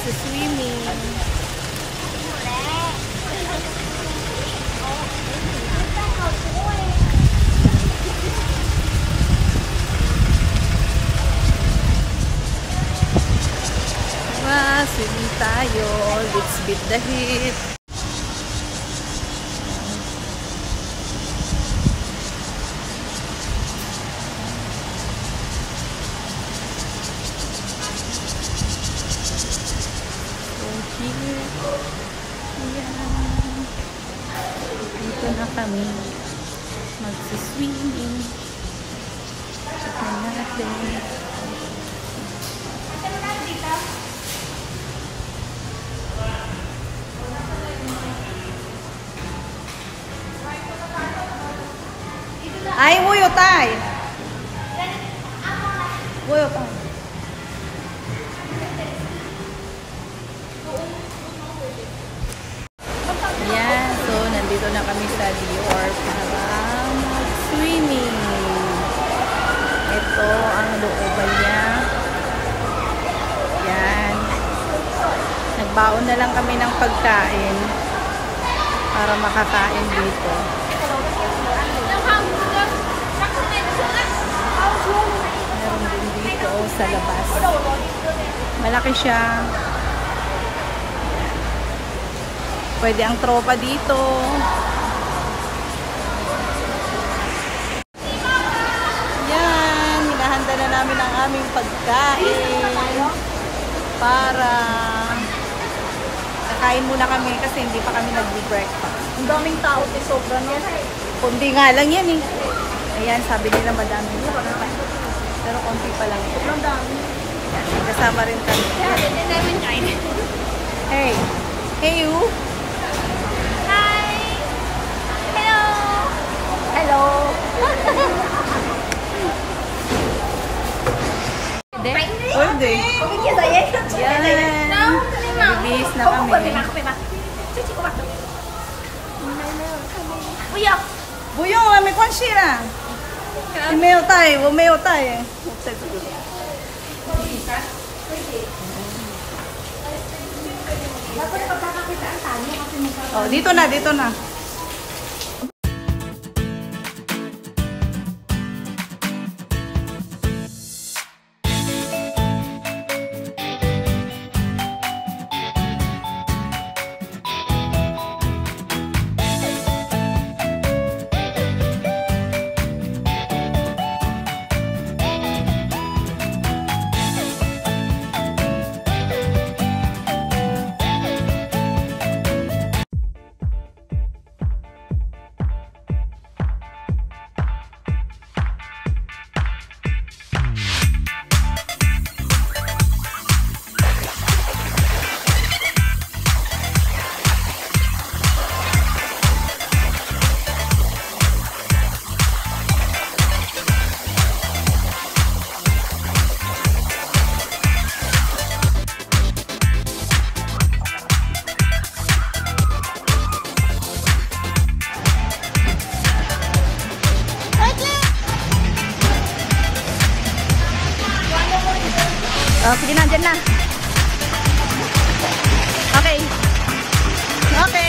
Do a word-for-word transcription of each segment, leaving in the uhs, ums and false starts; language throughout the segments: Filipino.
Magsa-swimming. Diba? Swimming tayo. Let's beat the heat. Dito na kami magsiswimming. Tignan natin. Ay, buyo tayo. Buyo tayo. Yan, so nandito na kami sa Dior para mag-swimming. Ito ang looban niya. Yan. Nagbaon na lang kami ng pagkain para makakain dito. Meron din dito sa labas. Malaki siya. Pwede ang tropa dito. Yan. Hinahanda na namin ang aming pagkain. Para kakain muna kami kasi hindi pa kami nag-breakfast. Ang daming tao. Sobrang yan. Kundi nga lang yan eh. Ayan, sabi nila madami. Pero konti pa lang. Sobrang dami. Yan, kasama rin kami. Hey. Hey you. Hello! Pwede? Pwede. Yan. Bibis na kami. Buyo! Buyo, may konshira. Umeo tayo, umeo tayo. Oh, dito na, dito na. Oh, sige na, dyan na. Okay. Okay.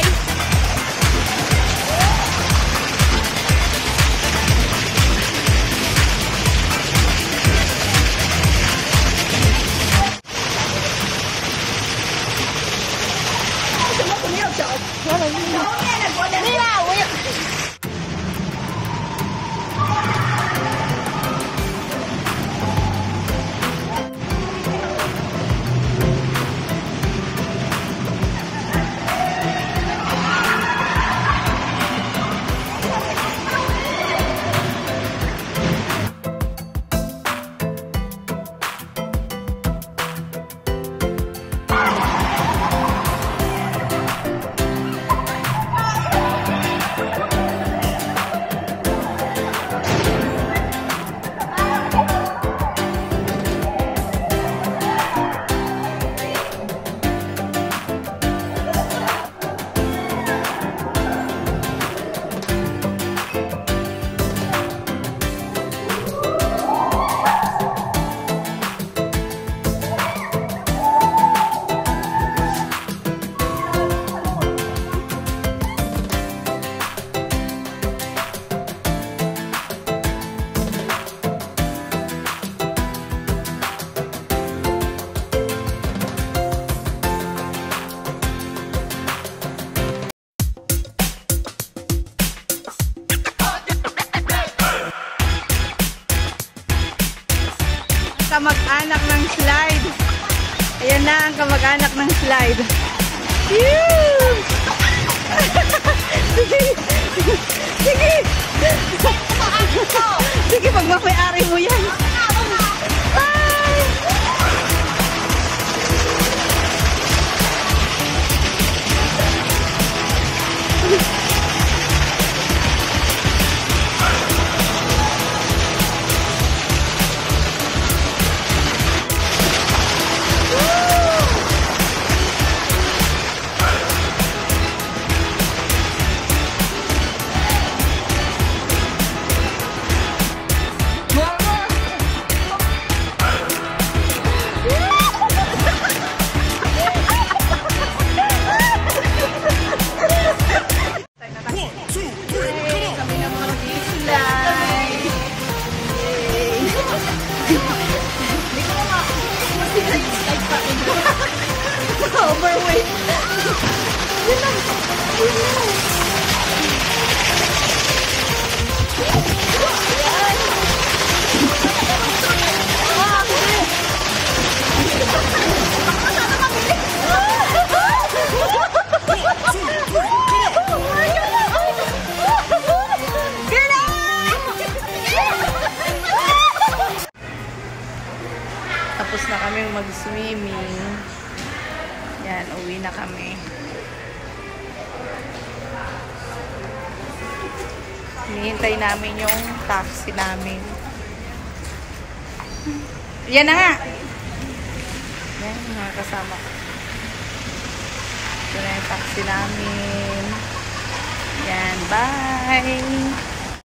kamag-anak ng slide. Ayan na ang kamag-anak ng slide. Phew! Sige! Sige! Sige, pag may-ari mo yan. Ay! Overweight. Yun lang. Yun lang. Tapos na kami mag-swimming. Yan, uwi na kami. Hinihintay namin yung taxi namin. Yan na nga! Yan, mga kasama ko. Ito na yung taxi namin. Yan, bye!